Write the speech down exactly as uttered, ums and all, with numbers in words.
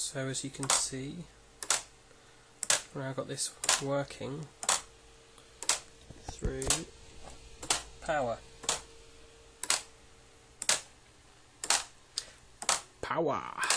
So as you can see, I've now got this working through power. Power!